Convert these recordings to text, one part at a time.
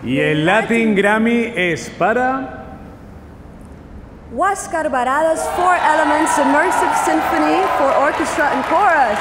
Y el Latin Grammy es para... Huáscar Baradas 4 Elements Immersive Symphony for Orchestra and Chorus.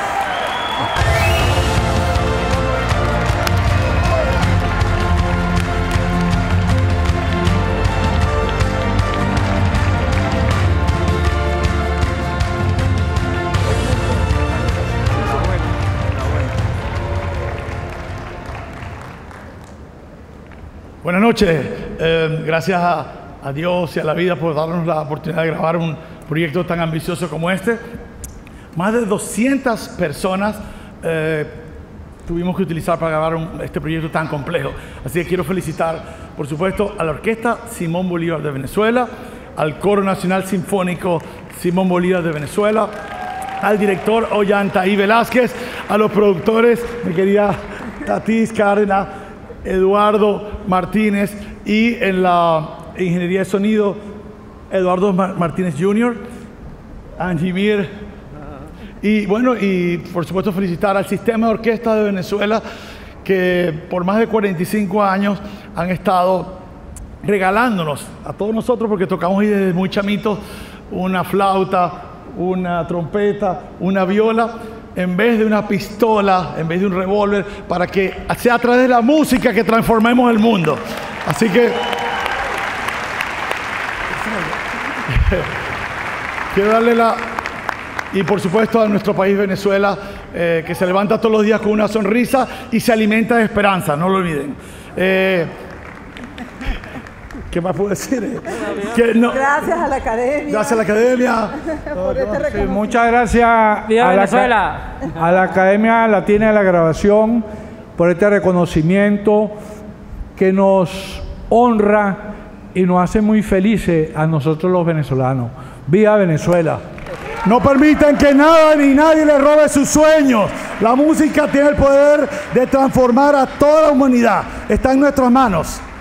Buenas noches. Gracias a Dios y a la vida por darnos la oportunidad de grabar un proyecto tan ambicioso como este. Más de 200 personas tuvimos que utilizar para grabar este proyecto tan complejo. Así que quiero felicitar, por supuesto, a la Orquesta Simón Bolívar de Venezuela, al Coro Nacional Sinfónico Simón Bolívar de Venezuela, al director Ollantaí Velázquez, a los productores, mi querida Tatis Cárdenas, Eduardo Martínez, y en la ingeniería de sonido, Eduardo Martínez Jr., Angie Mir, y bueno, y por supuesto felicitar al Sistema de Orquesta de Venezuela, que por más de 45 años han estado regalándonos a todos nosotros, porque tocamos ahí desde muy chamitos, una flauta, una trompeta, una viola, en vez de una pistola, en vez de un revólver, para que sea a través de la música que transformemos el mundo. Así que quiero darle y por supuesto a nuestro país Venezuela, que se levanta todos los días con una sonrisa y se alimenta de esperanza, no lo olviden. ¿Qué más puedo decir? Gracias a la Academia. Gracias a la Academia. Sí, muchas gracias a la Academia Latina de la Grabación por este reconocimiento que nos honra y nos hace muy felices a nosotros los venezolanos. ¡Viva Venezuela! No permitan que nada ni nadie les robe sus sueños. La música tiene el poder de transformar a toda la humanidad. Está en nuestras manos.